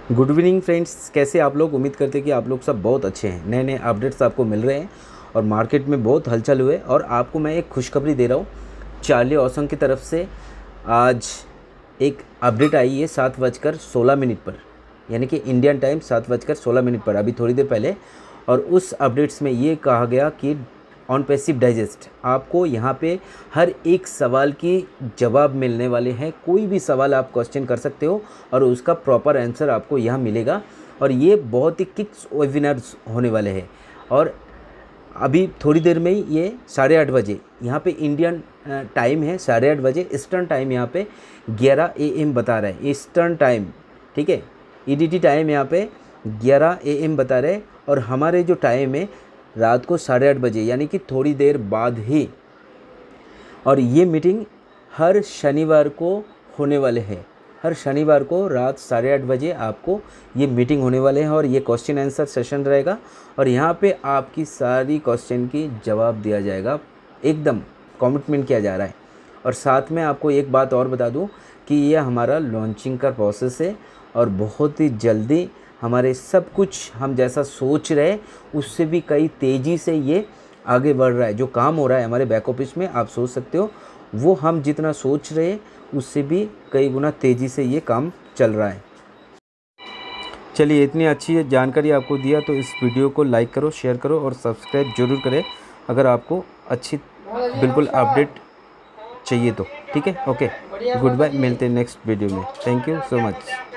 Good evening friends, कैसे आप लोग। उम्मीद करते हैं कि आप लोग सब बहुत अच्छे हैं। नए नए अपडेट्स आपको मिल रहे हैं और मार्केट में बहुत हलचल हुए। और आपको मैं एक खुशखबरी दे रहा हूँ, चार्ली ऑसम की तरफ से आज एक अपडेट आई है 7:16 पर, यानी कि इंडियन टाइम 7:16 पर, अभी थोड़ी देर पहले। और उस अपडेट्स में ये कहा गया कि ऑन पैसिव डाइजेस्ट आपको यहाँ पे हर एक सवाल की जवाब मिलने वाले हैं। कोई भी सवाल आप क्वेश्चन कर सकते हो और उसका प्रॉपर आंसर आपको यहाँ मिलेगा। और ये बहुत ही क्विक वेबिनार्स होने वाले हैं। और अभी थोड़ी देर में ही ये 8:30 बजे यहाँ पे इंडियन टाइम है, 8:30 बजे ईस्टर्न टाइम, यहाँ पे 11 AM बता रहा है ईस्टर्न टाइम, ठीक है। EDT टाइम यहाँ पे 11 AM बता रहे हैं और हमारे जो टाइम है रात को 8:30 बजे, यानी कि थोड़ी देर बाद ही। और ये मीटिंग हर शनिवार को होने वाले हैं। हर शनिवार को रात 8:30 बजे आपको ये मीटिंग होने वाले हैं और ये क्वेश्चन आंसर सेशन रहेगा। और यहाँ पे आपकी सारी क्वेश्चन की जवाब दिया जाएगा, एकदम कमिटमेंट किया जा रहा है। और साथ में आपको एक बात और बता दूँ कि ये हमारा लॉन्चिंग का प्रोसेस है और बहुत ही जल्दी हमारे सब कुछ हम जैसा सोच रहे उससे भी कई तेज़ी से ये आगे बढ़ रहा है। जो काम हो रहा है हमारे बैक ऑफिस में, आप सोच सकते हो वो हम जितना सोच रहे उससे भी कई गुना तेज़ी से ये काम चल रहा है। चलिए, इतनी अच्छी जानकारी आपको दिया तो इस वीडियो को लाइक करो, शेयर करो और सब्सक्राइब जरूर करें अगर आपको अच्छी बिल्कुल अपडेट चाहिए तो, ठीक है। ओके, गुड बाय, मिलते हैं नेक्स्ट वीडियो में। Thank you so much.